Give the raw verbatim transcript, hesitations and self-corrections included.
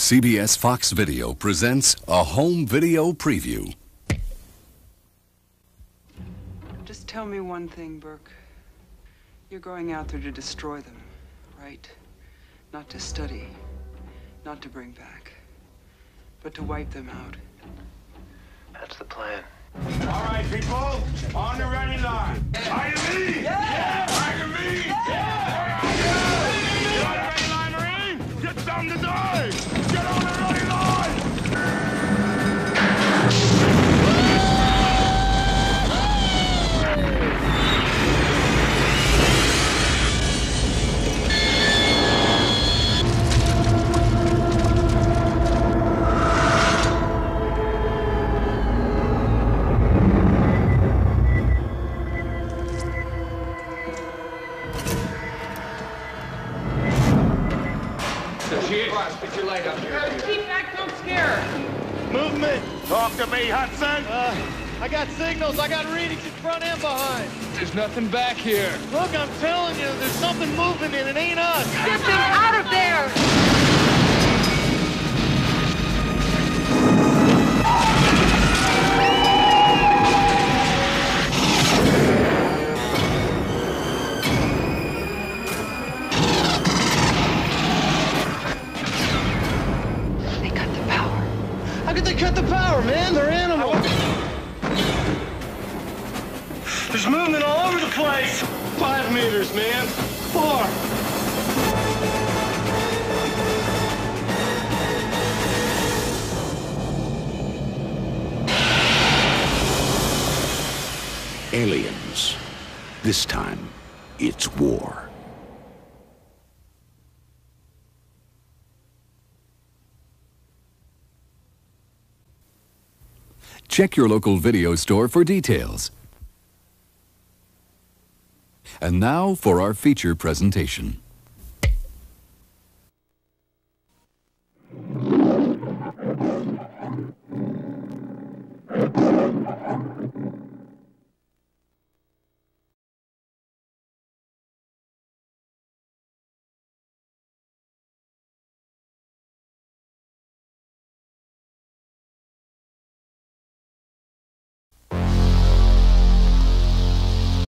C B S Fox Video presents a home video preview. Just tell me one thing, Burke. You're going out there to destroy them, right? Not to study, not to bring back, but to wipe them out. That's the plan. All right, people, on the ready line. Are you me? Yeah! Are you me? Yeah! You on the ready line, Marine? Get something to die! Get on the ready line! Get your light up here. Keep back, don't scare her. Movement! Talk to me, Hudson! Uh, I got signals. I got readings in front and behind. There's nothing back here. Look, I'm telling you, there's something moving and it ain't us. Get them out of there! How could they cut the power, man? They're animals. There's movement all over the place! Five meters, man. Four. Aliens. This time, it's war. Check your local video store for details. And now for our feature presentation.